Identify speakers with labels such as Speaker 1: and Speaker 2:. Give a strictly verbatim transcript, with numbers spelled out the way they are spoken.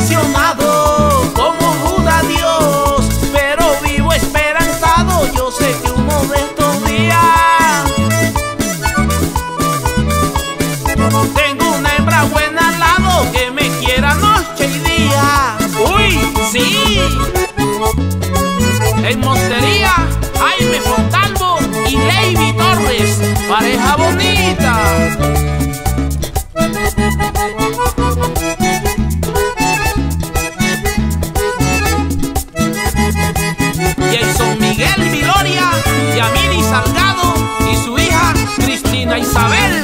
Speaker 1: traicionado como Judas a Dios, pero vivo esperanzado, yo sé que uno de estos días tengo una hembra buena al lado que me quiera noche y día. ¡Uy, sí! En Montería, Jaime Fontalvo y Leiby Torres, pareja bonita. Jason Miguel Viloria, Yamini Salgado y su hija Cristina Isabel.